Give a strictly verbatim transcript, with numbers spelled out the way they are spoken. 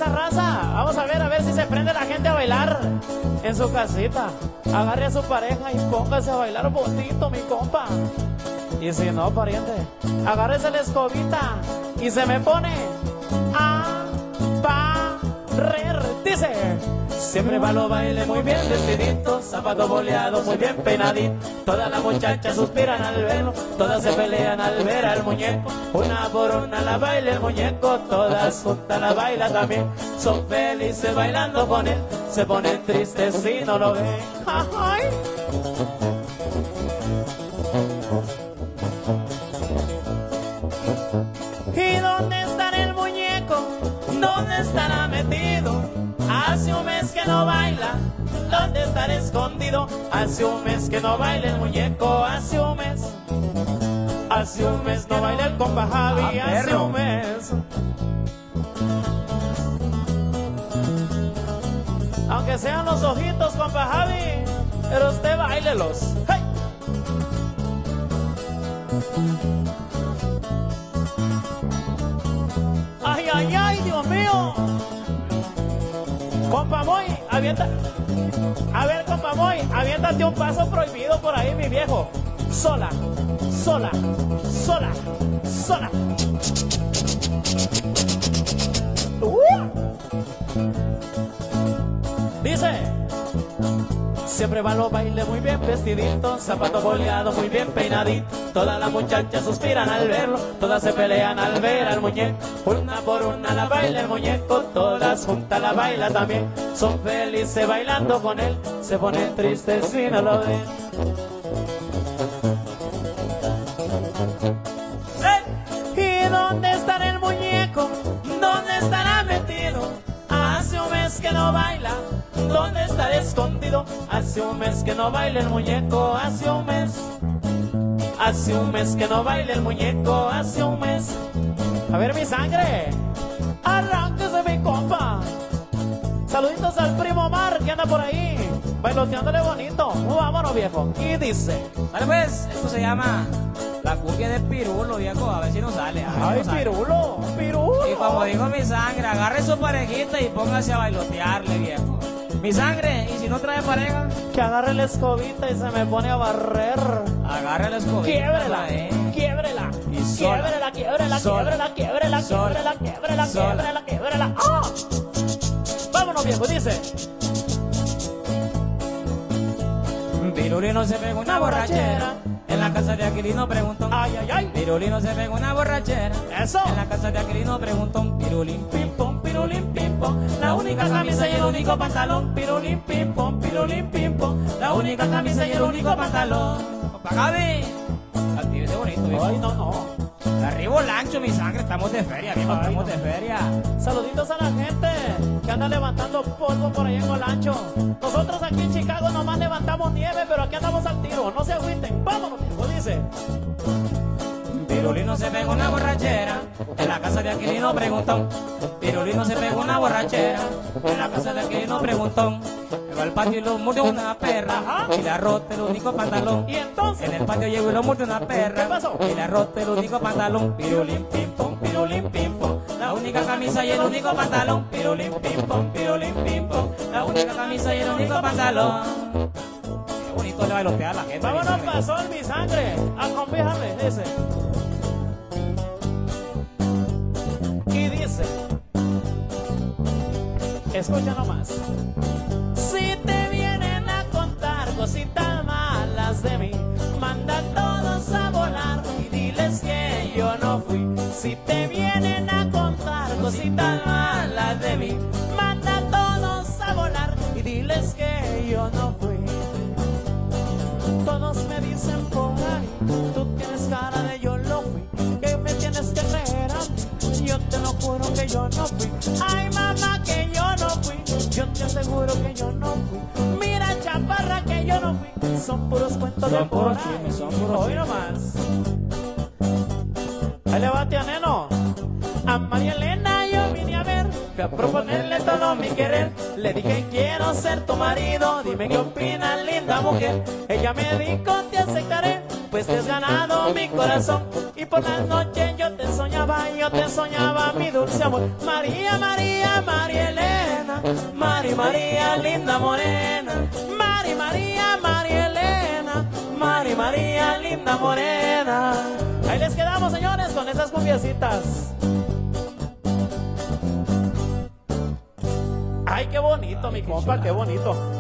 raza. Vamos a ver, a ver si se prende la gente a bailar en su casita. Agarre a su pareja y póngase a bailar bonito, mi compa. Y si no, pariente, agárrese la escobita y se me pone a barrer. Dice: siempre va lo baile muy bien vestidito, zapato boleado muy bien peinadito. Todas las muchachas suspiran al verlo, todas se pelean al ver al muñeco. Una por una la baila el muñeco, todas juntas la baila también. Son felices bailando con él, se ponen tristes si no lo ven. Ay. ¿Y dónde estará el muñeco? ¿Dónde estará metido? Hace un mes que no baila, ¿dónde estará escondido? Hace un mes que no baila el muñeco, hace un mes. Hace un mes no baila el compa Javi, ah, hace un mes. Aunque sean los ojitos, compa Javi, pero usted báilelos. ¡Hey! ¡Ay, ay, ay, Dios mío! Compa Moy, avienta. A ver, compa Moy, aviéntate un paso prohibido por ahí, mi viejo. Sola, sola, sola, sola. Uh. Dice: siempre va a los bailes muy bien vestidito, zapato boleado muy bien peinadito. Todas las muchachas suspiran al verlo, todas se pelean al ver al muñeco. Una por una la baila el muñeco, todas juntas la baila también. Son felices bailando con él, se ponen tristes si no lo ven. ¿Y dónde estará el muñeco? ¿Dónde estará metido? Hace un mes que no baila, ¿dónde estará escondido? Hace un mes que no baila el muñeco, hace un mes. Hace un mes que no baila el muñeco, hace un mes. A ver, mi sangre, arránquese, mi compa. Saluditos al primo Omar que anda por ahí bailoteándole bonito. Vámonos, viejo. Y dice: vale, pues, esto se llama la cumbia de Pirulo, viejo. A ver si nos sale. Ay, Pirulo, Pirulo. Y como dijo mi sangre, agarre su parejita y póngase a bailotearle, viejo. Mi sangre, y si no trae pareja, que agarre la escobita y se me pone a barrer. Agarre la escobita. Quiebrela, eh. Quiebrela. Y sola. Quiebrela, quiebrela, Sola. quiebrela, quiebrela, Sola. quiebrela, quiebrela, Sola. quiebrela, quiebrela. ¡Ah! Vámonos, viejo, dice: Pirulino se pegó una borrachera en la casa de Aquilino, preguntó. Ay, ay, ay. Pirulino se pegó una borrachera. Eso. En la casa de Aquilino, preguntó. Pirulín, Pim pom, pirulín, pim pom. La única camisa y el único pantalón. Pirulín, pim pom, pirulín, pim pom. La única camisa y el único pantalón. Compa Gaby, actívese bonito, viejo. Ay, no, no. Arriba Lancho, mi sangre, estamos de feria, viejo, Ay, estamos no. de feria. Saluditos a la gente que anda levantando polvo por ahí en Olancho. Nosotros aquí en Chicago nomás levantamos nieve, pero aquí andamos al tiro. No se agüiten. Vámonos, viejo, dice: Pirulino se pegó una borrachera en la casa de Aquilino, preguntó. Pirulino se pegó una borrachera en la casa de Aquilino, preguntó. Llegó al patio y lo mordió una perra. Ajá. Y le rota el único pantalón. Y entonces, En el patio llegó y lo mordió una perra. ¿qué pasó? Y le rota el único pantalón. Pirulín, pim, pom, pirulín, pim, pom. La única camisa y el único pantalón. Pirulín, pim, pom, pirulín, pim, pom. La única camisa y el único pantalón. Qué bonito le bailotea a la gente. vámonos mi sangre. pa' sol, mi sangre. Acompíjame, dice. Y dice: escucha nomás. Si te vienen a contar cositas malas de mí, manda a todos a volar y diles que yo no fui. Si te vienen a contar cositas malas de mí, manda a todos a volar y diles que yo no fui. Todos me dicen por ahí, tú tienes cara de yo lo fui, que me tienes que creer a mí, yo te lo juro que yo no fui. Ay, mamá, que yo no fui, yo te aseguro que yo no fui. Mira, chaparra, que yo no fui, son puros cuentos de Son por puros ahí. chismes, son puros Hoy nomás. Ahí le va, tía Neno. A María Elena yo vine a ver, fui a proponerle todo mi querer. Le dije: quiero ser tu marido, dime qué opinas, linda mujer. Ella me dijo: te aceptaré, pues te has ganado mi corazón. Y por las noches yo te soñaba, yo te soñaba, mi dulce amor. María, María, María Elena, Mari, María, linda morena. Mari, María, María Elena, Mari, María, linda morena. Ahí les quedamos, señores, con esas cumbiecitas. Ay, qué bonito, mi compa, qué bonito.